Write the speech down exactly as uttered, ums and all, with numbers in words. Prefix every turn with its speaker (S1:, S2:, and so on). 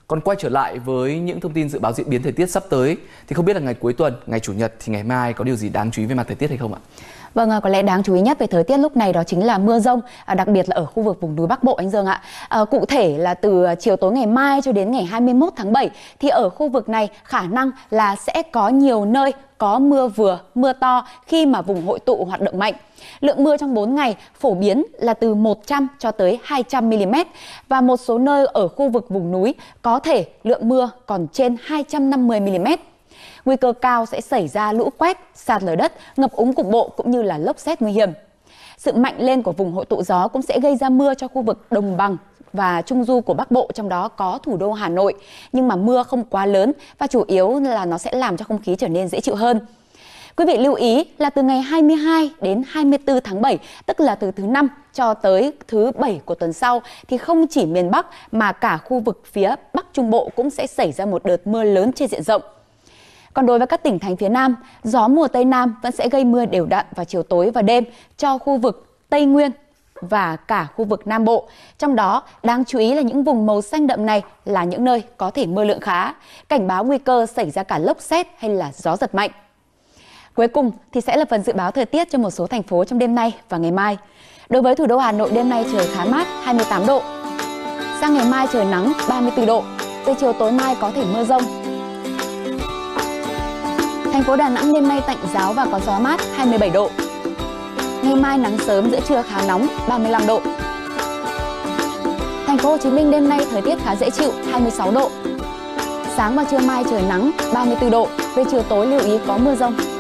S1: Còn quay trở lại với những thông tin dự báo diễn biến thời tiết sắp tới thì không biết là ngày cuối tuần, ngày Chủ nhật thì ngày mai có điều gì đáng chú ý về mặt thời tiết hay không ạ?
S2: Vâng, có lẽ đáng chú ý nhất về thời tiết lúc này đó chính là mưa rông, đặc biệt là ở khu vực vùng núi Bắc Bộ anh Dương ạ. À, cụ thể là từ chiều tối ngày mai cho đến ngày hai mươi mốt tháng bảy thì ở khu vực này khả năng là sẽ có nhiều nơi có mưa vừa, mưa to khi mà vùng hội tụ hoạt động mạnh. Lượng mưa trong bốn ngày phổ biến là từ một trăm cho tới hai trăm mi li mét và một số nơi ở khu vực vùng núi có thể lượng mưa còn trên hai trăm năm mươi mi li mét. Nguy cơ cao sẽ xảy ra lũ quét, sạt lở đất, ngập úng cục bộ cũng như là lốc sét nguy hiểm. Sự mạnh lên của vùng hội tụ gió cũng sẽ gây ra mưa cho khu vực đồng bằng và trung du của Bắc Bộ, trong đó có thủ đô Hà Nội. Nhưng mà mưa không quá lớn và chủ yếu là nó sẽ làm cho không khí trở nên dễ chịu hơn. Quý vị lưu ý là từ ngày hai mươi hai đến hai mươi tư tháng bảy, tức là từ thứ năm cho tới thứ bảy của tuần sau, thì không chỉ miền Bắc mà cả khu vực phía Bắc Trung Bộ cũng sẽ xảy ra một đợt mưa lớn trên diện rộng. Còn đối với các tỉnh thành phía Nam, gió mùa Tây Nam vẫn sẽ gây mưa đều đặn vào chiều tối và đêm cho khu vực Tây Nguyên và cả khu vực Nam Bộ. Trong đó, đáng chú ý là những vùng màu xanh đậm này là những nơi có thể mưa lượng khá, cảnh báo nguy cơ xảy ra cả lốc sét hay là gió giật mạnh. Cuối cùng thì sẽ là phần dự báo thời tiết cho một số thành phố trong đêm nay và ngày mai. Đối với thủ đô Hà Nội, đêm nay trời khá mát, hai mươi tám độ. Sang ngày mai trời nắng, ba mươi tư độ. Từ chiều tối mai có thể mưa rông. Thành phố Đà Nẵng đêm nay tạnh giáo và có gió mát, hai mươi bảy độ. Ngày mai nắng sớm, giữa trưa khá nóng, ba mươi lăm độ. Thành phố Hồ Chí Minh đêm nay thời tiết khá dễ chịu, hai mươi sáu độ. Sáng và trưa mai trời nắng, ba mươi tư độ. Về chiều tối lưu ý có mưa rông.